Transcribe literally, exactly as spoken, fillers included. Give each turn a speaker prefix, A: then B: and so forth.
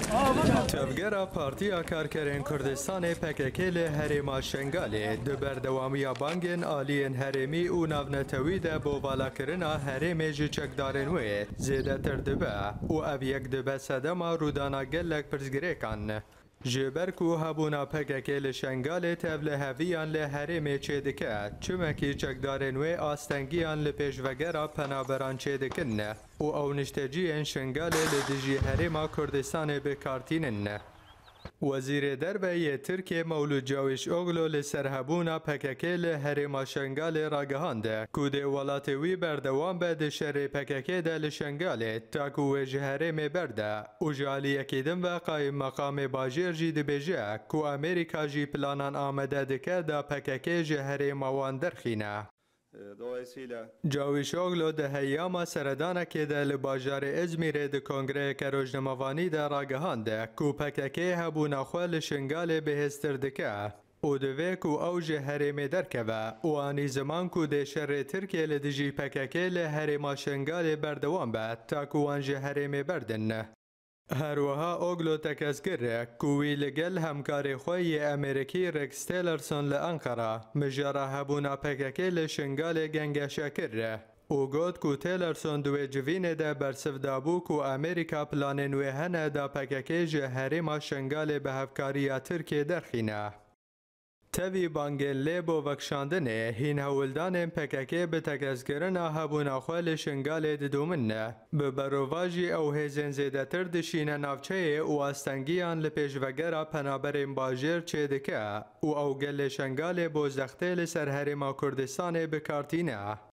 A: تفگرا پارتیا کارکرین کردستان پککی لی هریما شنگالی دو بردوامی بانگین آلین هریمی و ناونتوی ده بو والا کرنا هریمی جی چکدارن وی زیده تر دبه و او یک دبه سدما رودانا گلک پرزگره کن. جبر کو هبونا پککی لی شنگالی تبل هویان لی هریمی چه دکه چمکی چکدارن وی آستنگیان لی پیشوگرا پنابران چه دکن و او نشتجی شنگالی لی دجی هریما کردستان بکارتینن. وزیر دربه ترکیه مولود جاوش اوغلو لسرهبونا پککی لی هریما شنگالی راگهانده کود ولات وی بردوام به ده شر پککی ده لشنگالی تاکو وجه هرمی برده و جالی اکیدن و قایم مقام باجیر جی ده بیجه کو امریکا جی پلانان آمده دکه ده پککی جه هریما وان درخینه. جاویش اوغلو ده هیاما سردانه که ده لباجار ازمیر ده کنگره که روزنامه‌وانی ده راگهانده کو پککی هبونا خواه شنگال بهستر دکه او دوی کو اوج هرمی درکوه و آنی زمان کو ده شر ترکیه لدجی پککی لهرما شنگال بردوان به تا کو وانج هرمی بردن. هروها اوغلو تکسگر کوی لگل همکار خوی امریکی رکس تیلرسون لانقره مجرا هبونا پککی لشنگال گنگ شکر او گوت کو تیلرسون دوی جوین ده برسف دابو کو امریکا پلان نوی هنه دا پککی جه هرما شنگال به هفکاری ترکیه درخینه. تبی بانگل لیبو وکشاندنه هین هولدان پککی به تکسگرن هبونا خوال شنگال ددومنه به برواجی او هزین زیده تر دشینه نافچه و استنگیان لپیش وگره پنابرین باجر چه دکه و او گل شنگال بو زخته لسر هرما کردستان بکارتینه.